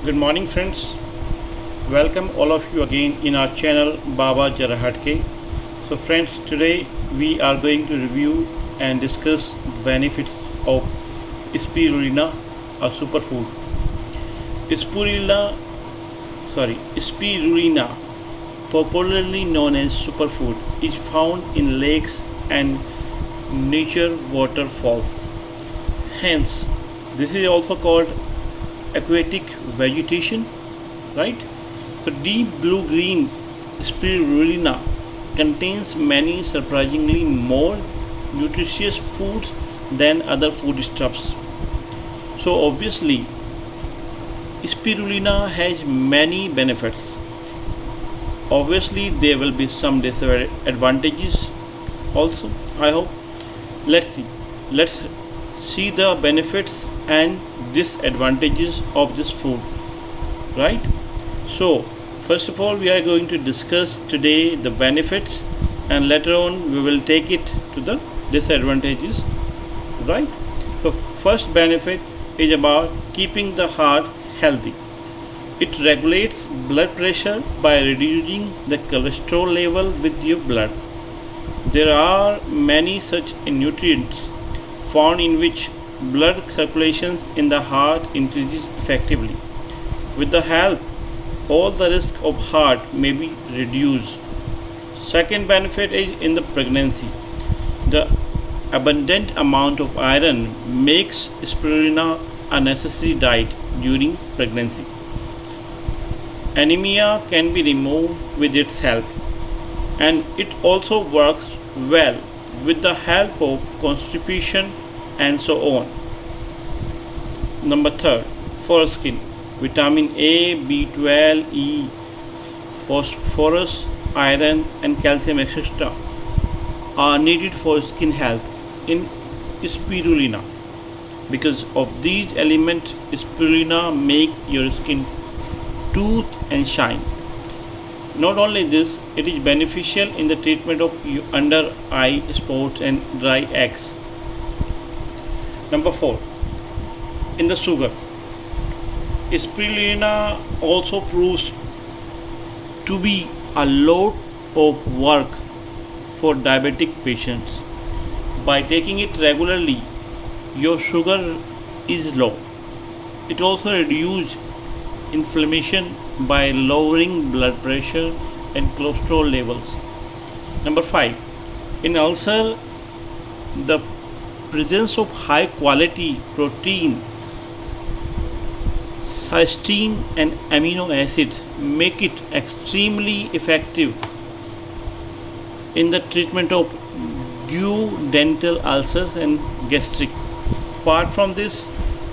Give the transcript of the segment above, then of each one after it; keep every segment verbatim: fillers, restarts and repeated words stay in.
Good morning, friends. Welcome all of you again in our channel Baba Jara Hatke. So, friends, today we are going to review and discuss benefits of spirulina, a superfood. Spirulina, sorry, spirulina, popularly known as superfood, is found in lakes and nature waterfalls. Hence, this is also called aquatic vegetation, right? So deep blue green spirulina contains many surprisingly more nutritious foods than other foodstuffs. So obviously spirulina has many benefits. Obviously there will be some disadvantages also, I hope. Let's see. Let's see the benefits and disadvantages of this food, right? So first of all, we are going to discuss today the benefits, and later on we will take it to the disadvantages, right? So first benefit is about keeping the heart healthy. It regulates blood pressure by reducing the cholesterol level with your blood. There are many such nutrients found in which blood circulation in the heart increases effectively. With the help, all the risk of heart may be reduced. Second benefit is in the pregnancy. The abundant amount of iron makes spirulina a necessary diet during pregnancy. Anemia can be removed with its help, and it also works well with the help of constipation and so on. Number third, for skin, vitamin A, B twelve, E, phosphorus, iron and calcium et cetera are needed for skin health in spirulina. Because of these elements, spirulina make your skin smooth and shine. Not only this, it is beneficial in the treatment of under eye spots and dry eggs. Number four, in the sugar, spirulina also proves to be a lot of work for diabetic patients. By taking it regularly, your sugar is low. It also reduces inflammation by lowering blood pressure and cholesterol levels. Number five, in ulcer, the presence of high quality protein, cysteine and amino acids make it extremely effective in the treatment of duodenal ulcers and gastric. Apart from this,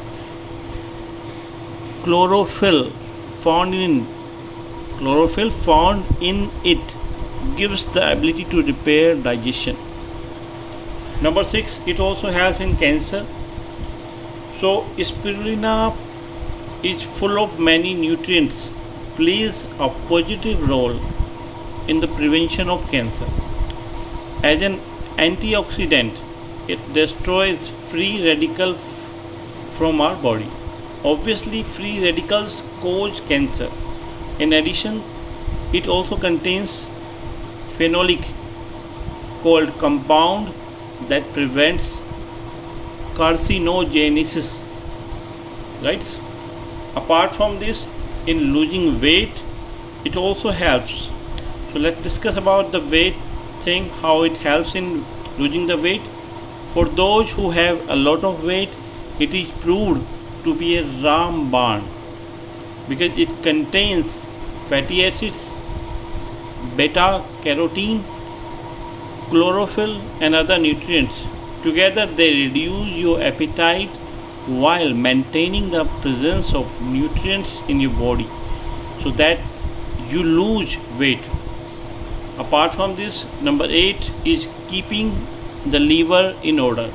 chlorophyll found in chlorophyll found in it gives the ability to repair digestion. Number six, it also helps in cancer. So spirulina is full of many nutrients, plays a positive role in the prevention of cancer. As an antioxidant, it destroys free radicals from our body. Obviously, free radicals cause cancer. In addition, it also contains phenolic called compound that prevents carcinogenesis, right? Apart from this, in losing weight, it also helps. So let's discuss about the weight thing, how it helps in losing the weight. For those who have a lot of weight, it is proved to be a ramban because it contains fatty acids, beta carotene, chlorophyll and other nutrients. Together they reduce your appetite while maintaining the presence of nutrients in your body so that you lose weight. Apart from this, number eight is keeping the liver in order.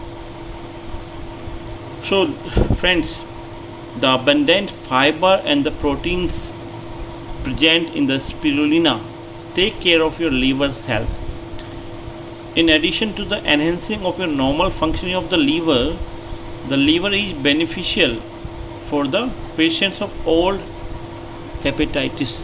So friends, the abundant fiber and the proteins present in the spirulina take care of your liver's health. In addition to the enhancing of your normal functioning of the liver, the liver is beneficial for the patients of old hepatitis.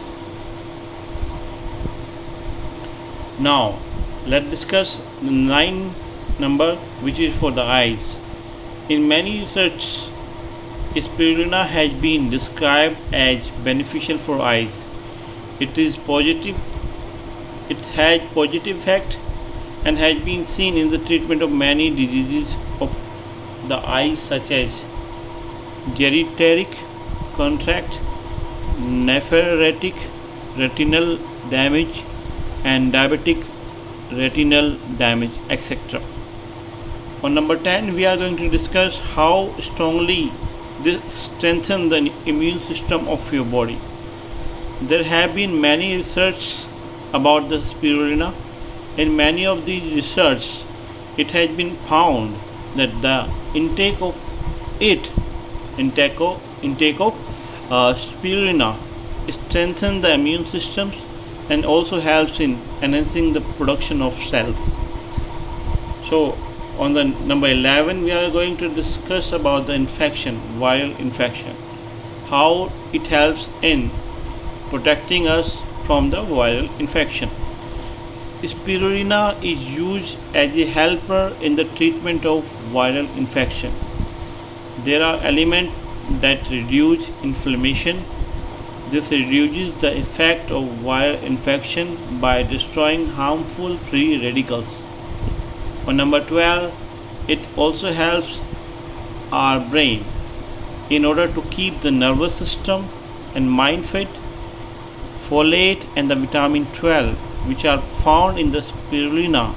Now let's discuss the nine number, which is for the eyes. In many research, spirulina has been described as beneficial for eyes. It is positive. It has positive effect and has been seen in the treatment of many diseases of the eyes such as geriatric cataract, nephritic retinal damage, and diabetic retinal damage, et cetera. On number ten, we are going to discuss how strongly this strengthens the immune system of your body. There have been many research about the spirulina. In many of these research, it has been found that the intake of it, intake of, intake of uh, spirulina strengthens the immune systems and also helps in enhancing the production of cells. So on the number eleven, we are going to discuss about the infection, viral infection, how it helps in protecting us from the viral infection. Spirulina is used as a helper in the treatment of viral infection. There are elements that reduce inflammation. This reduces the effect of viral infection by destroying harmful free radicals. On number twelve, it also helps our brain in order to keep the nervous system and mind fit. Folate and the vitamin twelve, which are found in the spirulina,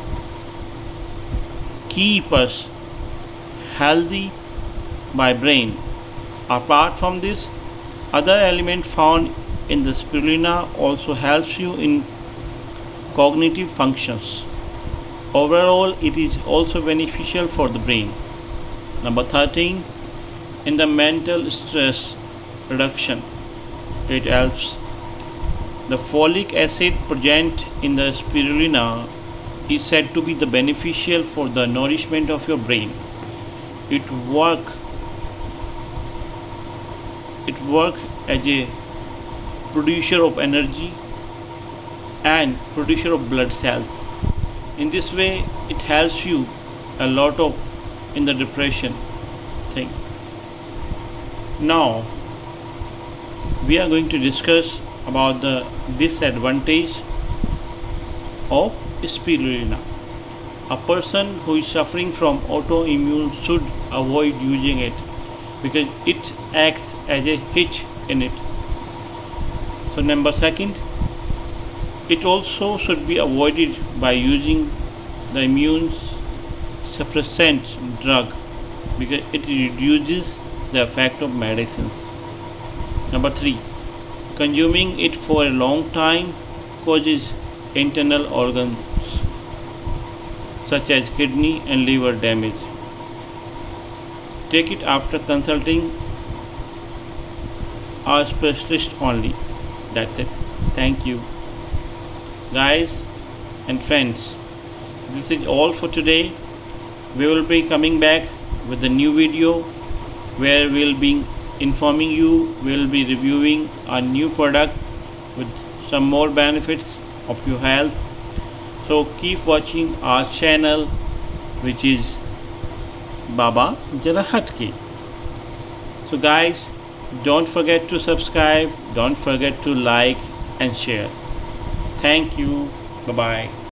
keep us healthy by brain. Apart from this, other element found in the spirulina also helps you in cognitive functions. Overall, it is also beneficial for the brain. Number thirteen, in the mental stress reduction, it helps. The folic acid present in the spirulina is said to be the beneficial for the nourishment of your brain. It work it work as a producer of energy and producer of blood cells. In this way, it helps you a lot of in the depression thing. Now we are going to discuss about the disadvantage of spirulina. A person who is suffering from autoimmune should avoid using it because it acts as a hitch in it. So number second, it also should be avoided by using the immune suppressant drug because it reduces the effect of medicines. Number three, consuming it for a long time causes internal organs such as kidney and liver damage. Take it after consulting a specialist only. That's it. Thank you, guys and friends. This is all for today. We will be coming back with a new video where we will be informing you, we will be reviewing a new product with some more benefits of your health. So keep watching our channel, which is Baba Jara Hatke. So guys, don't forget to subscribe, don't forget to like and share. Thank you. Bye bye.